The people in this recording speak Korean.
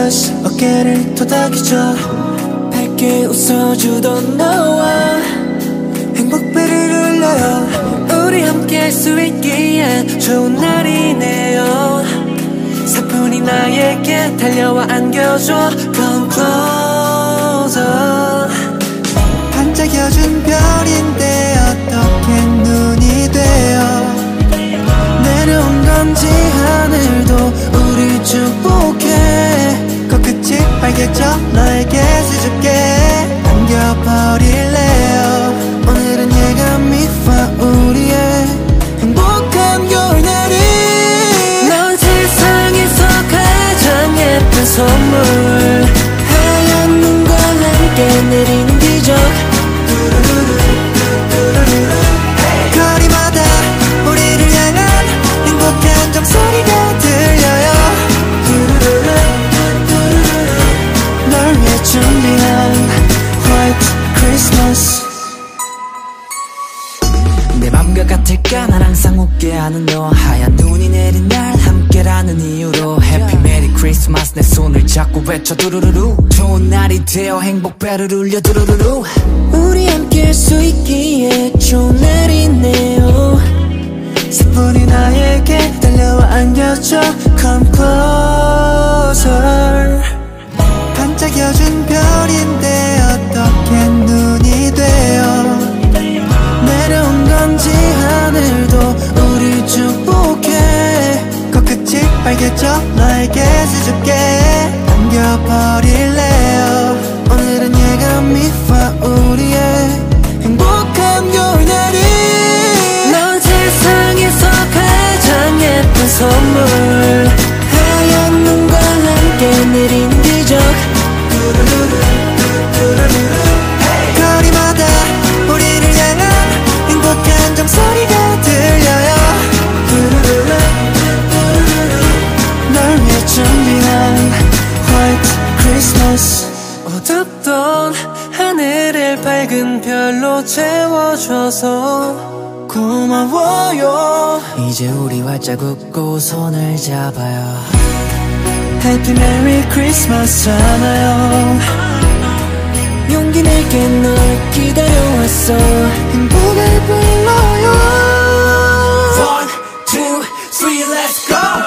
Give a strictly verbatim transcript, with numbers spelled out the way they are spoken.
Christmas 어깨를 토닥이죠. 밝게 웃어주던 너와 행복배를 울려요. 우리 함께 할 수 있기에 좋은 날이네요. 사뿐히 나에게 달려와 안겨줘. Come closer. 반짝여준 별인데 어떻게 눈이 돼요. 내려온 건지 하늘도 우리 축복해. 코끝이 빨개져 너에게 수줍게 안겨버릴래요. 오늘은 예감이 와 우리의 행복한 겨울날이. 넌 세상에서 가장 예쁜 선물. 하얀 눈과 함께 내리는 기적. 거리마다 우리를 향한 행복한 종소리가 들려요. 널 위해 준비한 White Christmas. 내 맘과 같을까 날 항상 웃게 하는 너. 하얀 눈이 내린 날 함께라는 이유로 Happy Merry Christmas. 내 손을 잡고 외쳐 두루루루. 좋은 날이 되어 행복배를 울려 두루루루. 우리 함께 할 수 있기에 좋은 날이네요. 사뿐히 나에게 달려와 안겨줘. Come closer. 반짝여준 별인데 어떻게 눈이 돼요. 내려온 건지 하늘도 우리 축복해. 코끝이 빨개져 너에게 수줍게 안겨버릴래요. 오늘은 예감이 와 우리의 행복한 겨울날이. 넌 세상에서 가장 예쁜 선물. 하얀 눈과 함께 내리는 기적. 거리마다 우리를 향한 행복한 종소리가 들려요. 널 위해 준비한 White Christmas. 어둡던 하늘을 밝은 별로 채워줘서 고마워요. 이제 우리 활짝 웃고 손을 잡아요. Happy Merry Christmas 하나요. 용기 내게 널 기다려왔어. 행복을 불러요. One, two, three, let's go.